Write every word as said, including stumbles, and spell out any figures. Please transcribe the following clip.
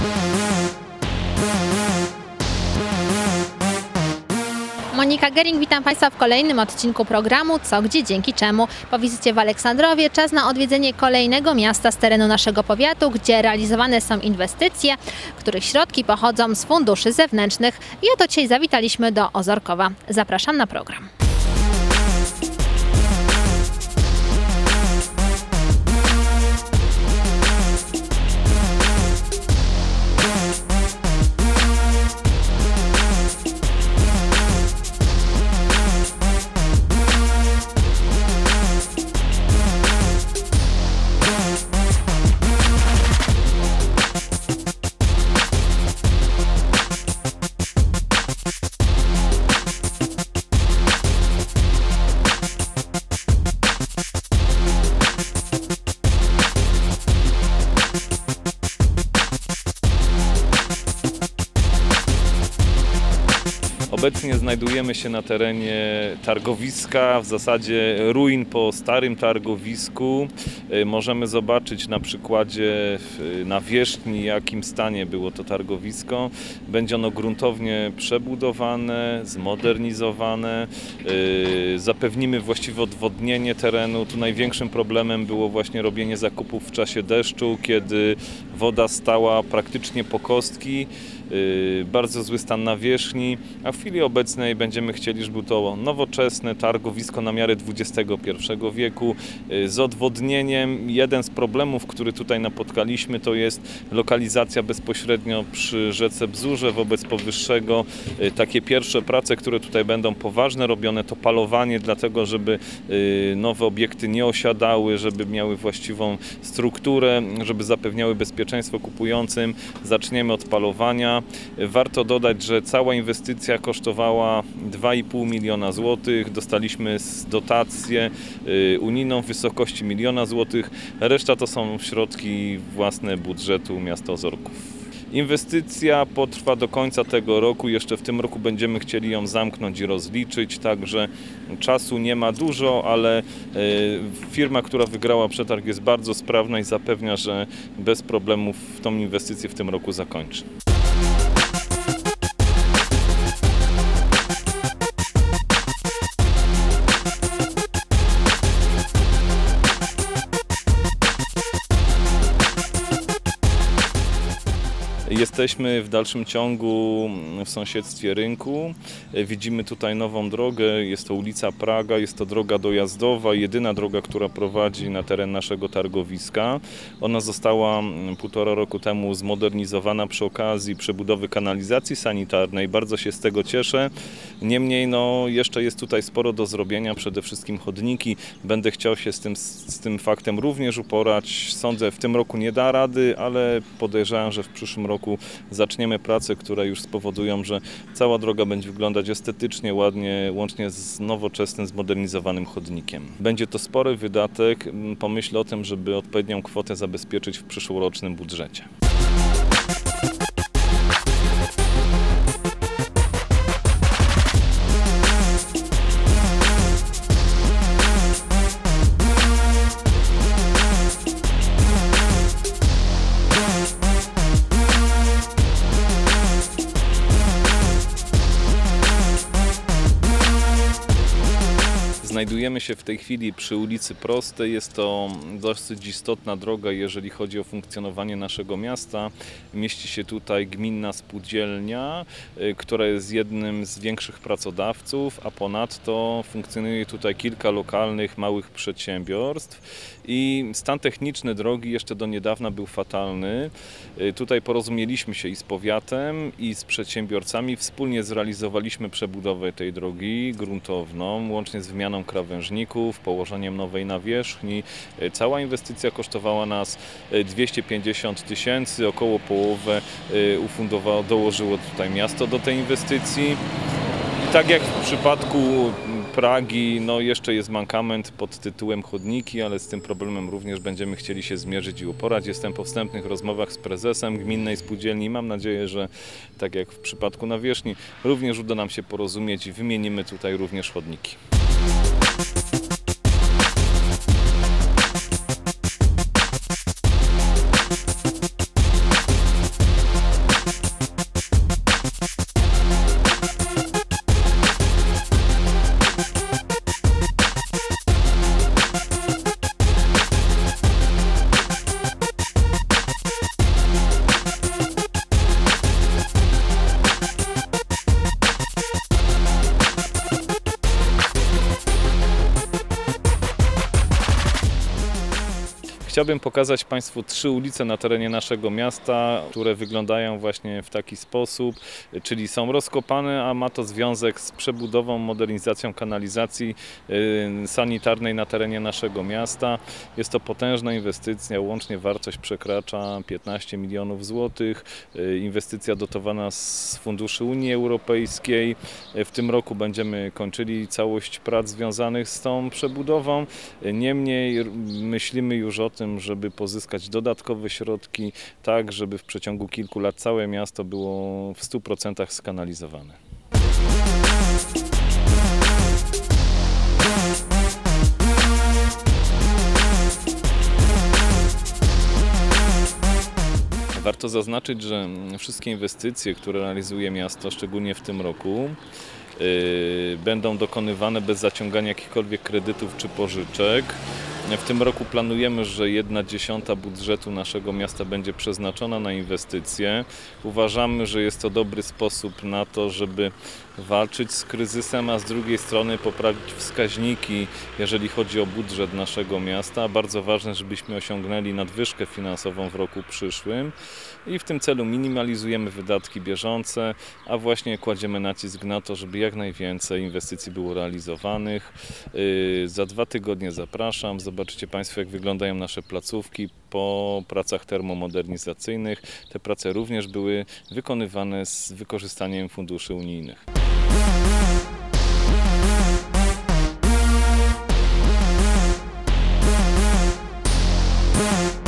Monika Gering, witam Państwa w kolejnym odcinku programu Co, Gdzie, Dzięki Czemu. Po wizycie w Aleksandrowie czas na odwiedzenie kolejnego miasta z terenu naszego powiatu, gdzie realizowane są inwestycje, których środki pochodzą z funduszy zewnętrznych. I oto dzisiaj zawitaliśmy do Ozorkowa. Zapraszam na program. Obecnie znajdujemy się na terenie targowiska, w zasadzie ruin po starym targowisku. Możemy zobaczyć na przykładzie nawierzchni, w jakim stanie było to targowisko. Będzie ono gruntownie przebudowane, zmodernizowane. Zapewnimy właściwe odwodnienie terenu. Tu największym problemem było właśnie robienie zakupów w czasie deszczu, kiedy woda stała praktycznie po kostki. Bardzo zły stan nawierzchni, a w chwili obecnej będziemy chcieli, żeby to nowoczesne targowisko na miarę dwudziestego pierwszego wieku z odwodnieniem. Jeden z problemów, który tutaj napotkaliśmy, to jest lokalizacja bezpośrednio przy rzece Bzurze wobec powyższego. Takie pierwsze prace, które tutaj będą poważne robione, to palowanie, dlatego żeby nowe obiekty nie osiadały, żeby miały właściwą strukturę, żeby zapewniały bezpieczeństwo kupującym. Zaczniemy od palowania. Warto dodać, że cała inwestycja kosztowała dwa i pół miliona złotych. Dostaliśmy dotację unijną w wysokości miliona złotych. Reszta to są środki własne budżetu miasta Ozorków. Inwestycja potrwa do końca tego roku. Jeszcze w tym roku będziemy chcieli ją zamknąć i rozliczyć, także czasu nie ma dużo, ale firma, która wygrała przetarg, jest bardzo sprawna i zapewnia, że bez problemów tą inwestycję w tym roku zakończy. Jesteśmy w dalszym ciągu w sąsiedztwie rynku. Widzimy tutaj nową drogę, jest to ulica Praga, jest to droga dojazdowa, jedyna droga, która prowadzi na teren naszego targowiska. Ona została półtora roku temu zmodernizowana przy okazji przebudowy kanalizacji sanitarnej. Bardzo się z tego cieszę. Niemniej no, jeszcze jest tutaj sporo do zrobienia, przede wszystkim chodniki. Będę chciał się z tym, z tym faktem również uporać. Sądzę, w tym roku nie da rady, ale podejrzewam, że w przyszłym roku zaczniemy prace, które już spowodują, że cała droga będzie wyglądać estetycznie, ładnie, łącznie z nowoczesnym, zmodernizowanym chodnikiem. Będzie to spory wydatek. Pomyślę o tym, żeby odpowiednią kwotę zabezpieczyć w przyszłorocznym budżecie. Znajdujemy się w tej chwili przy ulicy Prostej. Jest to dosyć istotna droga, jeżeli chodzi o funkcjonowanie naszego miasta. Mieści się tutaj gminna spółdzielnia, która jest jednym z większych pracodawców, a ponadto funkcjonuje tutaj kilka lokalnych, małych przedsiębiorstw. I stan techniczny drogi jeszcze do niedawna był fatalny. Tutaj porozumieliśmy się i z powiatem, i z przedsiębiorcami. Wspólnie zrealizowaliśmy przebudowę tej drogi gruntowną, łącznie z wymianą krawężników, położeniem nowej nawierzchni. Cała inwestycja kosztowała nas dwieście pięćdziesiąt tysięcy, około połowę ufundowało, dołożyło tutaj miasto do tej inwestycji. I tak jak w przypadku Pragi, no jeszcze jest mankament pod tytułem chodniki, ale z tym problemem również będziemy chcieli się zmierzyć i uporać. Jestem po wstępnych rozmowach z prezesem gminnej spółdzielni i mam nadzieję, że tak jak w przypadku nawierzchni, również uda nam się porozumieć i wymienimy tutaj również chodniki. Chciałbym pokazać Państwu trzy ulice na terenie naszego miasta, które wyglądają właśnie w taki sposób, czyli są rozkopane, a ma to związek z przebudową, modernizacją kanalizacji sanitarnej na terenie naszego miasta. Jest to potężna inwestycja, łącznie wartość przekracza piętnaście milionów złotych. Inwestycja dotowana z funduszy Unii Europejskiej. W tym roku będziemy kończyli całość prac związanych z tą przebudową. Niemniej myślimy już o tym, żeby pozyskać dodatkowe środki, tak żeby w przeciągu kilku lat całe miasto było w stu procentach skanalizowane. Warto zaznaczyć, że wszystkie inwestycje, które realizuje miasto, szczególnie w tym roku, yy, będą dokonywane bez zaciągania jakichkolwiek kredytów czy pożyczek. W tym roku planujemy, że jedna dziesiąta budżetu naszego miasta będzie przeznaczona na inwestycje. Uważamy, że jest to dobry sposób na to, żeby walczyć z kryzysem, a z drugiej strony poprawić wskaźniki, jeżeli chodzi o budżet naszego miasta. Bardzo ważne, żebyśmy osiągnęli nadwyżkę finansową w roku przyszłym i w tym celu minimalizujemy wydatki bieżące, a właśnie kładziemy nacisk na to, żeby jak najwięcej inwestycji było realizowanych. Yy, za dwa tygodnie zapraszam. Zobaczycie Państwo, jak wyglądają nasze placówki po pracach termomodernizacyjnych. Te prace również były wykonywane z wykorzystaniem funduszy unijnych. Yeah.